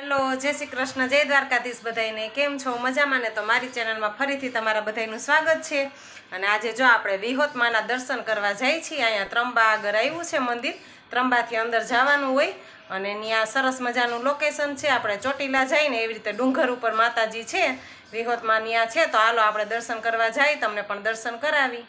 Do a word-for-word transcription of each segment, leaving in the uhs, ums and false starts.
Hello जय श्री कृष्ण जय द्वारकाधीश बधाईने केम छो मजामां ने। तो मारी चेनल में फरीथी तमारा बधाईनुं स्वागत छे। अने आजे जो आपणे विहोत माना दर्शन करवा जाई छीए। अहींया त्र्यंबा आगळ आव्युं छे मंदिर। त्र्यंबाथी अंदर जवानुं होय अने त्यां सरस मजानुं लोकेशन छे। आपणे ચોટીલા जईने एवी रीते डુંગર उपर माताजी छे विहोत मां न्या छे। तो हालो आपणे दर्शन करवा जाई, तमने पण दर्शन करावी।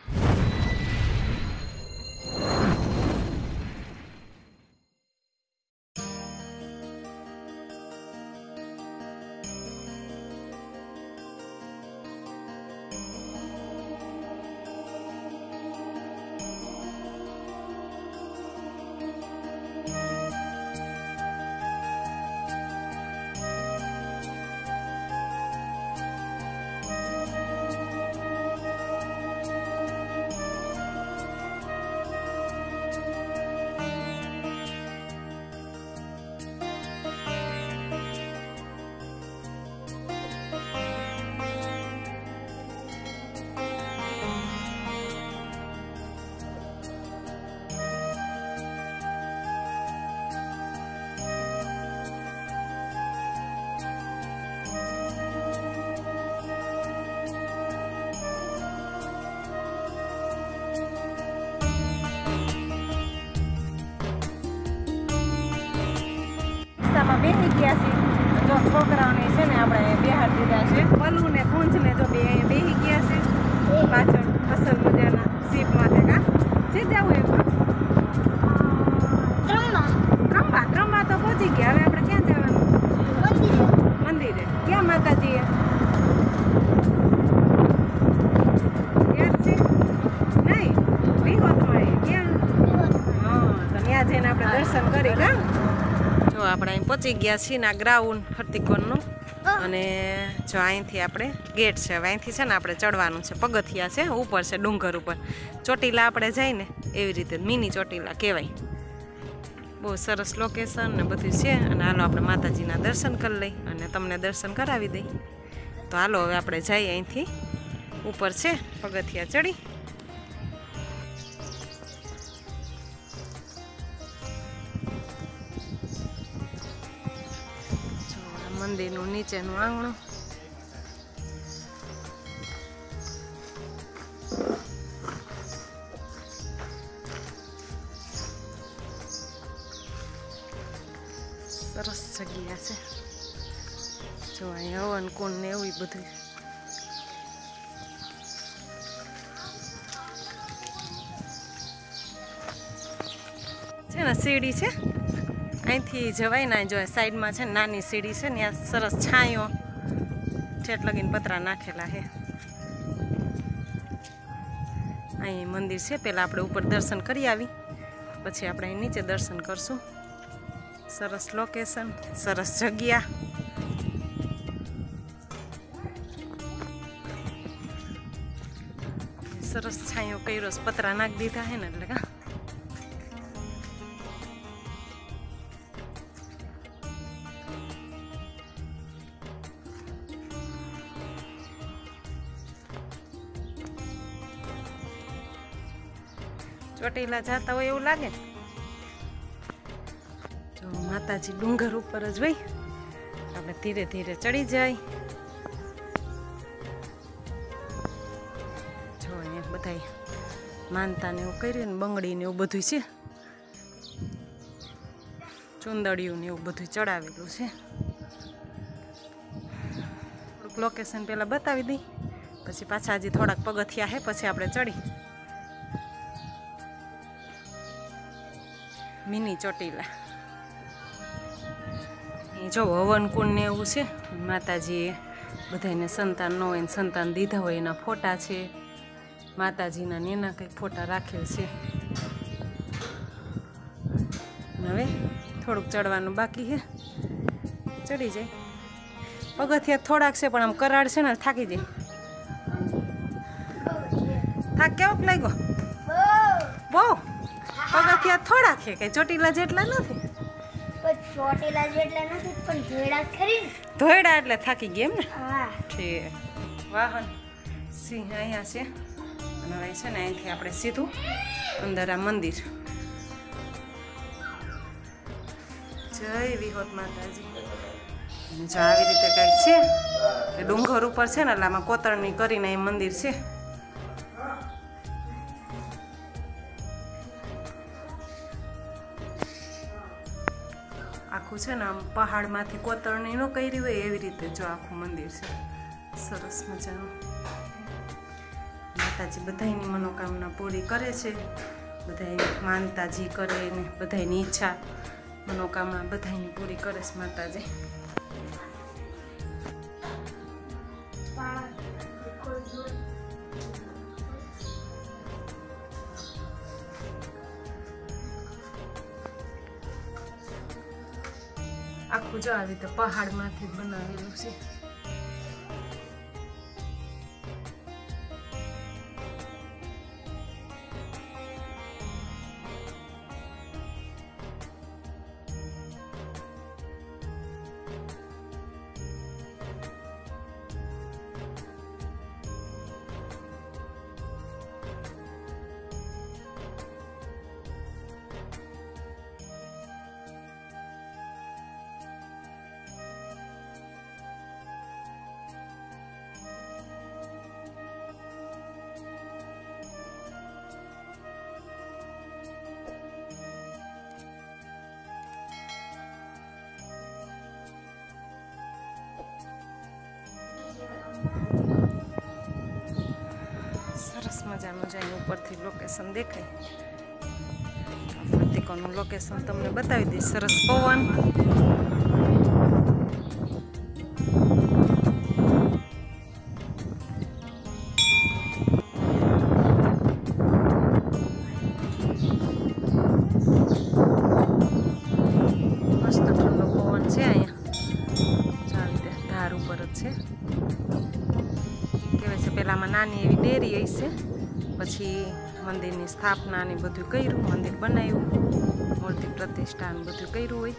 બેસી ગયા છે જો છોકરાઓને છે ને આપણે બેહાડ દીધા છે। પલ્લુ ને કુંજ ને જો બે અહીંયા બેસી ગયા છે પાછળ અસલ મજાના સીપ માટે। કા જે જાવું એમાં ત્રંબા ત્રંબા ત્રંબા તો પહોંચી ગયા। હવે આપણે ક્યાં જવાનું? મંદિરે મંદિરે ક્યાં માતાજીએ ક્યાં છે? નહીં વિહોતમાં ક્યાં? હા તો ત્યાં જઈને આપણે દર્શન કરી। કા जो આપણે અહીં પહોંચી ગયા છીએ ના ગ્રાઉન્ડ હરતીકોનનું। અને જો અહીંથી આપણે ગેટ છે। હવે અહીંથી છે ને આપણે ચડવાનું છે, પગથિયા છે ઉપર છે ડુંગર ઉપર। ચોટીલા આપણે જઈને એવી રીતે મિની ચોટીલા કહેવાય। બહુ સરસ લોકેશન ને બધું છે। અને હાલો આપણે માતાજીના દર્શન કરી લઈ અને તમને દર્શન કરાવી દઈ। તો હાલો હવે આપણે જઈએ, અહીંથી ઉપર છે પગથિયા ચડી। મંદિરનું નીચેનું આંગણું સરસ જગ્યા છે। જો અહીંયા હવન કુંડ ને એવું બધું છે ને સીડી છે અહીંથી જવાય ના। જો સાઈડમાં છે નાની સીડી છે ને, ત્યાં સરસ છાંયો ઠેઠ લગીને પતરા નાખેલા છે। અહીં મંદિર છે, પહેલાં આપણે ઉપર દર્શન કરી આવી, પછી આપણે અહીં નીચે દર્શન કરશું। સરસ લોકેશન, સરસ જગ્યા। સરસ છાંયો કર્યો, પતરા નાખી દીધા છે ને એટલે કા ચોટીલા જતા હોય એવું લાગે। જો માતાજી ડુંગર ઉપર જ હોય, આપણે ધીરે ધીરે ચડી જાય। જો અહીંયા બધા માનતા ને એવું કર્યું ને, બંગડી ને એવું બધું છે, ચુંદડિયું ને એવું બધું ચડાવેલું છે। થોડુંક લોકેશન પહેલાં બતાવી દઈ, પછી પાછા હજી થોડાક પગથિયા છે, પછી આપણે ચડી મિની ચોટીલા। એ જો હવન કુંડ ને એવું છે, માતાજીએ બધાને સંતાન ન હોય ને સંતાન દીધા હોય એના ફોટા છે, માતાજીના ને એના કંઈક ફોટા રાખેલ છે। હવે થોડુંક ચડવાનું બાકી છે, ચડી જાય। પગથિયા થોડાક છે પણ આમ કરાડ છે ને થાકી જાય। થાક કેવોક લાગ્યો? બહુ પગથિયા થોડા છે, કે ચોટીલા જેટલા નથી। ચોટીલા જેટલા નથી પણ ધોયડા ખરી ને, ધોયડા એટલે થાકી ગયા એમ ને? હા ઠીક। વાહન સિંહ અહીંયા છે અને હવે છે ને અહીંથી આપણે સીધું અંદર આ મંદિર। જય વિહોત માતાજી। જો આવી રીતે કંઈક છે એ ડુંગર ઉપર છે ને એટલે આમાં કોતરણી કરીને એ મંદિર છે. આખું છે ને આમ પહાડમાંથી કોતરણી ન કરી હોય એવી રીતે જો આખું મંદિર છે. સરસ મજાનું. માતાજી બધાની મનોકામના પૂરી કરે છે. બધાની માનતાજી કરે ને બધાની ઈચ્છા મનોકામના બધાની પૂરી કરે છે માતાજી. આખું જો આવી રીતે પહાડમાંથી બનાવેલું છે. સરસ મજાનું જાય ઉપરથી લોકેશન દેખાય. ફરતીકોનું લોકેશન તમને બતાવી દઈશ. સરસ પવન. મસ્ત ઠંડો પવન છે અહીંયા. ચાલી દે ધાર ઉપર જ છે. કહેવાય છે પહેલાંમાં નાની એવી ડેરી હશે, પછી મંદિરની સ્થાપના ને બધું કર્યું, મંદિર બનાવ્યું, મૂર્તિ પ્રતિષ્ઠા ને બધું કર્યું હોય.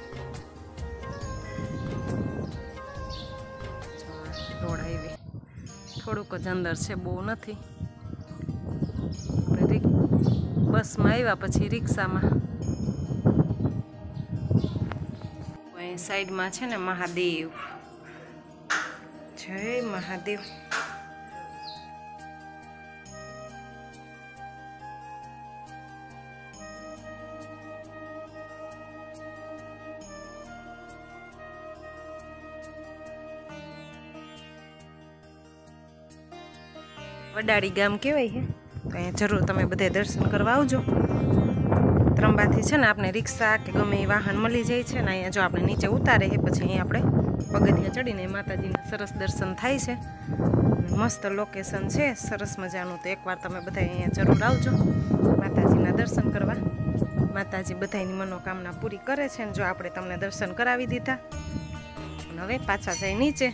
રોડ હાઈવે થોડુંક જ અંદર છે, બહુ નથી. આપણે બસમાં આવ્યા પછી રિક્ષામાં. અહીં સાઈડમાં છે ને મહાદેવ. જય મહાદેવ. વડાળી ગામ કહેવાય છે, તો અહીંયા જરૂર તમે બધે દર્શન કરવા આવજો. ત્રંબાથી છે ને આપણે રિક્ષા કે ગમે એ વાહન મળી જાય છે ને. અહીંયા જો આપણે નીચે ઉતારે છે પછી અહીંયા આપણે પગથિયા ચડીને માતાજીના સરસ દર્શન થાય છે. મસ્ત લોકેશન છે, સરસ મજાનું. તો એકવાર તમે બધા અહીંયા જરૂર આવજો માતાજીના દર્શન કરવા. માતાજી બધાની મનોકામના પૂરી કરે છે ને જો આપણે તમને દર્શન કરાવી દીધા. હવે પાછા જાય નીચે.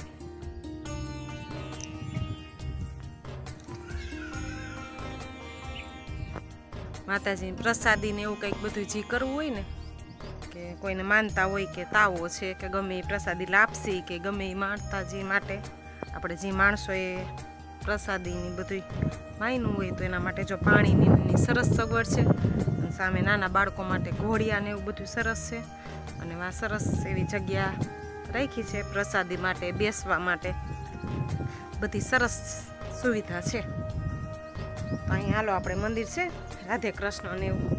માતાજીની પ્રસાદી ને એવું કંઈક બધું જે કરવું હોય ને, કે કોઈને માનતા હોય કે તાવો છે કે ગમે એ પ્રસાદી લાપસી કે ગમે એ માતાજી માટે આપણે જે માણસોએ પ્રસાદીની બધું માયનું હોય તો એના માટે જો પાણીની સરસ સગવડ છે. અને સામે નાના બાળકો માટે ઘોડિયા ને એવું બધું સરસ છે. અને આ સરસ એવી જગ્યા રાખી છે પ્રસાદી માટે, બેસવા માટે, બધી સરસ સુવિધા છે. તો અહીં હાલો આપણે મંદિર છે રાધે કૃષ્ણ ને એવું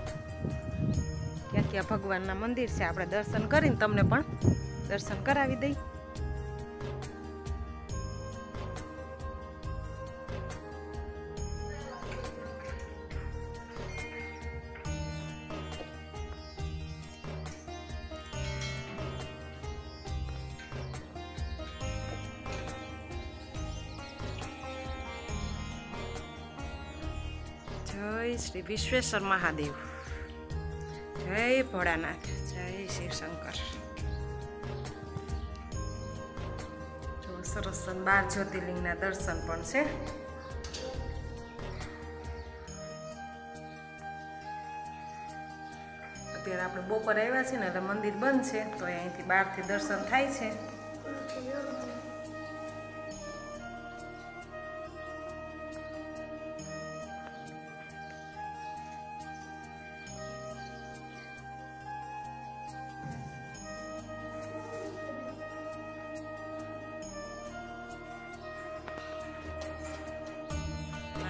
ક્યાં ક્યાં ભગવાનના મંદિર છે આપણે દર્શન કરીને તમને પણ દર્શન કરાવી દઈ. જય શ્રી વિશ્વેશ્વર મહાદેવ. જય ભોળાનાથ. જય શિવ શંકર. જો સરસ બાર જ્યોતિર્લિંગના દર્શન પણ છે. અત્યારે આપણે બપોર આવ્યા છે ને એટલે મંદિર બંધ છે, તો અહીંથી બહારથી દર્શન થાય છે.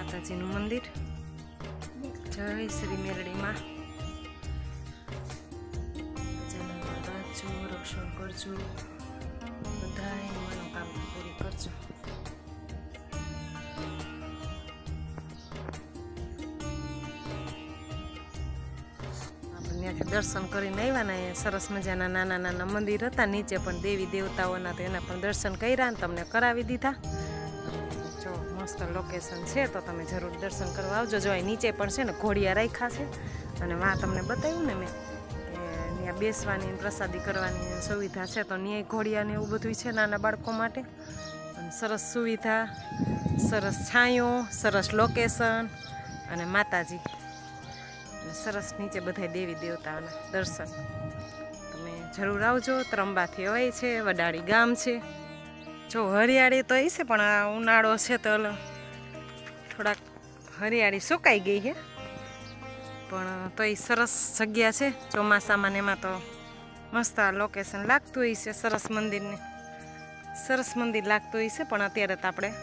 માતાજીનું મંદિર. જય શ્રી મેલડીમાં. જનતા રાખજો, રક્ષણ કરજો, બધાય મનોકામના પૂરી કરજો. દર્શન કરીને આવ્યા ને સરસ મજાના નાના નાના મંદિર હતા, નીચે પણ દેવી દેવતાઓના, તો એના પણ દર્શન કર્યા ને તમને કરાવી દીધા. જો મસ્ત લોકેશન છે, તો તમે જરૂર દર્શન કરવા આવજો. જો અહીં નીચે પણ છે ને ઘોડિયા રાખ્યા છે, અને વાં તમને બતાવ્યું ને મેં કે ત્યાં બેસવાની પ્રસાદી કરવાની સુવિધા છે, તો ન્યાય ઘોડિયાને એવું બધું છે નાના બાળકો માટે. અને સરસ સુવિધા, સરસ છાંયો, સરસ લોકેશન અને માતાજી, સરસ નીચે બધા દેવી દેવતાઓના દર્શન. તમે જરૂર આવજો. ત્રંબાથી હોય છે, વડાળી ગામ છે. જો હરિયાળી તો એ છે, પણ આ ઉનાળો છે તો થોડાક હરિયાળી સુકાઈ ગઈ છે, પણ તો એ સરસ જગ્યા છે. ચોમાસામાં ને એમાં તો મસ્ત આ લોકેશન લાગતું હોય છે, સરસ મંદિરને સરસ મંદિર લાગતું હોય છે. પણ અત્યારે તો આપણે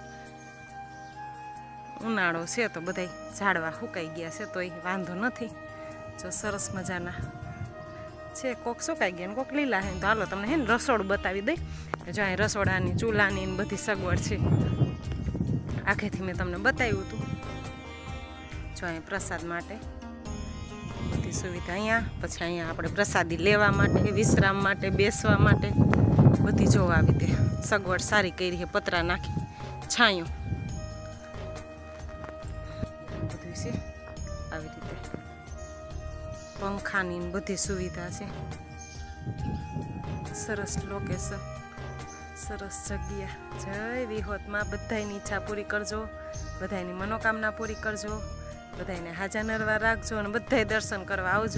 ઉનાળો છે તો બધા ઝાડવા સુકાઈ ગયા છે, તો એ વાંધો નથી. જો સરસ મજાના છે, કોક સુકાઈ ગયા ને કોક લીલા છે. તો હાલો તમને હે ને રસોડું બતાવી દઈ. જો અહીં રસોડાની ચૂલાની ને બધી સગવડ છે, આખેથી મેં તમને બતાવ્યું હતું. જો અહીં પ્રસાદ માટે બધી સુવિધા અહીંયા. પછી અહીંયા આપણે પ્રસાદી લેવા માટે, વિશ્રામ માટે, બેસવા માટે બધી જોવા આવી તે સગવડ સારી કરી છે. પતરા નાખી, છાંયો બધું છે આવી રીતે, પંખાની બધી સુવિધા છે. સરસ લોકેશન, સરસ જગ્યા. જય વિહોતમાં. બધાની ઈચ્છા પૂરી કરજો, બધાની મનોકામના પૂરી કરજો, બધાને હાજા નરવા રાખજો, અને બધાય દર્શન કરવા આવજો.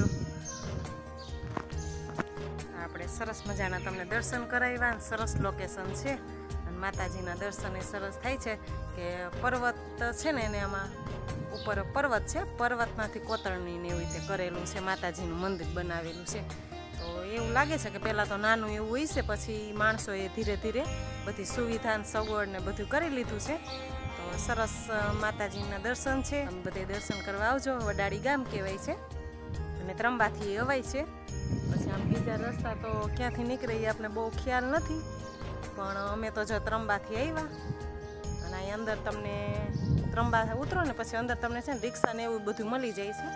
આપણે સરસ મજાના તમને દર્શન કરાવ્યા. સરસ લોકેશન છે, અને માતાજીના દર્શન એ સરસ થાય છે કે પર્વત છે ને એને આમાં ઉપર પર્વત છે, પર્વતમાંથી કોતરણી ને એવી રીતે કરેલું છે, માતાજીનું મંદિર બનાવેલું છે. તો એવું લાગે છે કે પહેલાં તો નાનું એવું હોય છે, પછી માણસોએ ધીરે ધીરે બધી સુવિધા સગવડ ને બધું કરી લીધું છે. તો સરસ માતાજીના દર્શન છે, બધે દર્શન કરવા આવજો. વડાળી ગામ કહેવાય છે, અને ત્રંબાથી અવાય છે. પછી આમ બીજા રસ્તા તો ક્યાંથી નીકળે એ આપણે બહુ ખ્યાલ નથી, પણ અમે તો જો ત્રંબાથી આવ્યા. અને અહીં અંદર તમને ત્રંબા ઉતરો ને પછી અંદર તમને છે ને રિક્ષા ને એવું બધું મળી જાય છે.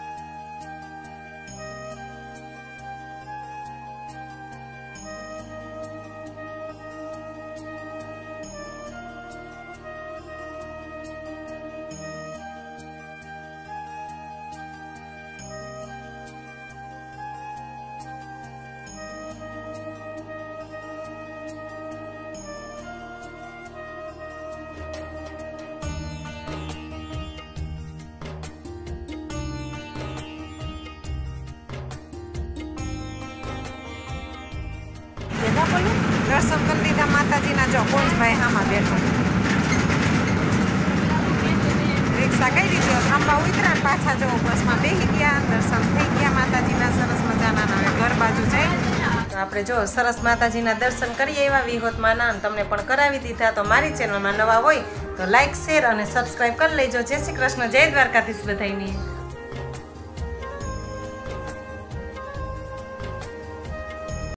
દર્શન કરી લીધા માતાજીના. જો કોંજભાઈ હામાં બેઠો, રિક્ષા કઈ રીતે થાંભા ઉતર્યા, પાછા જો બસમાં બેસી ગયા, દર્શન થઈ ગયા માતાજીના સરસ મજાના. હવે ઘર બાજુ જાય તો આપણે જો સરસ માતાજીના દર્શન કરીએ એવા વિહોતમાં ના તમને પણ કરાવી દીધા. તો મારી ચેનલમાં નવા હોય તો લાઈક, શેર અને સબસ્ક્રાઈબ કરી લેજો. જય શ્રી કૃષ્ણ, જય દ્વારકાધીશ બધાયની.